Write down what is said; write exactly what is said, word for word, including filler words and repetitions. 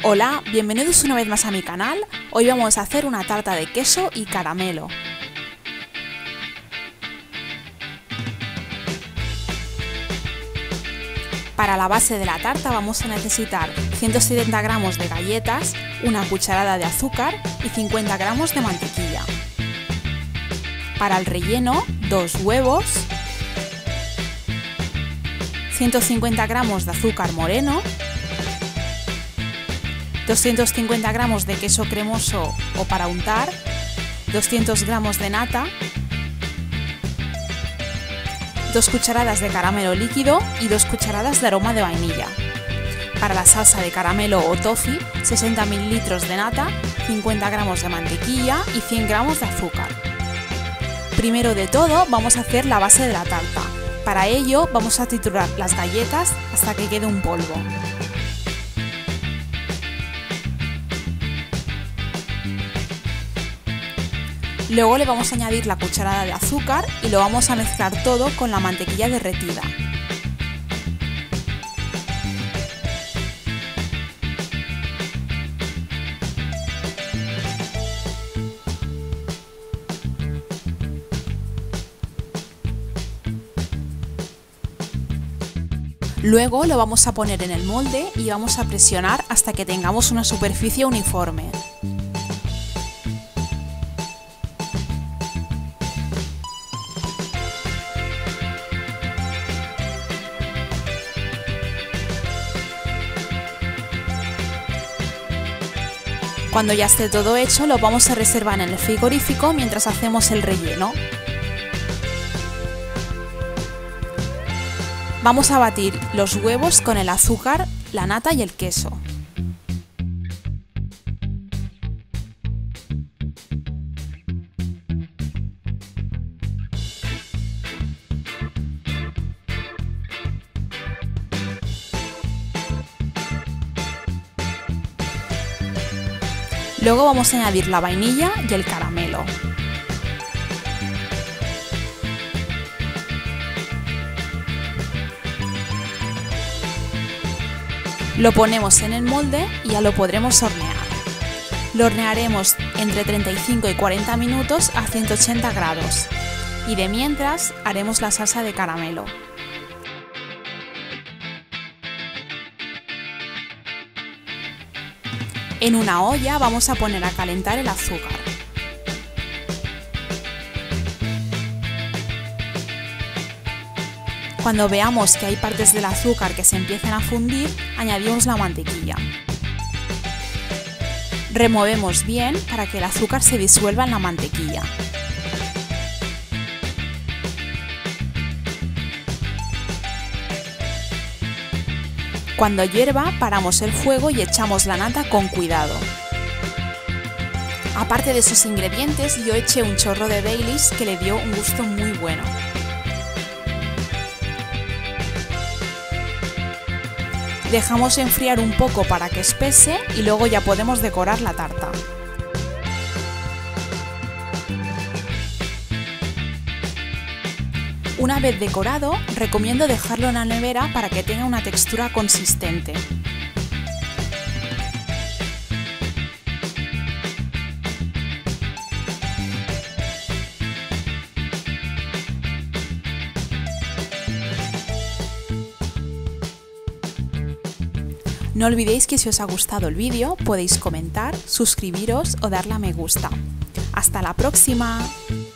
Hola, bienvenidos una vez más a mi canal. Hoy vamos a hacer una tarta de queso y caramelo. Para la base de la tarta vamos a necesitar ciento setenta gramos de galletas, una cucharada de azúcar y cincuenta gramos de mantequilla. Para el relleno, dos huevos, ciento cincuenta gramos de azúcar moreno, doscientos cincuenta gramos de queso cremoso o para untar, doscientos gramos de nata, dos cucharadas de caramelo líquido y dos cucharadas de aroma de vainilla. Para la salsa de caramelo o toffee, sesenta mililitros de nata, cincuenta gramos de mantequilla y cien gramos de azúcar. Primero de todo vamos a hacer la base de la tarta. Para ello vamos a triturar las galletas hasta que quede un polvo. Luego le vamos a añadir la cucharada de azúcar y lo vamos a mezclar todo con la mantequilla derretida. Luego lo vamos a poner en el molde y vamos a presionar hasta que tengamos una superficie uniforme. Cuando ya esté todo hecho, lo vamos a reservar en el frigorífico mientras hacemos el relleno. Vamos a batir los huevos con el azúcar, la nata y el queso. Luego vamos a añadir la vainilla y el caramelo. Lo ponemos en el molde y ya lo podremos hornear. Lo hornearemos entre treinta y cinco y cuarenta minutos a ciento ochenta grados. Y de mientras haremos la salsa de caramelo. En una olla vamos a poner a calentar el azúcar. Cuando veamos que hay partes del azúcar que se empiecen a fundir, añadimos la mantequilla. Removemos bien para que el azúcar se disuelva en la mantequilla. Cuando hierva, paramos el fuego y echamos la nata con cuidado. Aparte de esos ingredientes, yo eché un chorro de Baileys que le dio un gusto muy bueno. Dejamos enfriar un poco para que espese y luego ya podemos decorar la tarta. Una vez decorado, recomiendo dejarlo en la nevera para que tenga una textura consistente. No olvidéis que si os ha gustado el vídeo podéis comentar, suscribiros o darle a me gusta. ¡Hasta la próxima!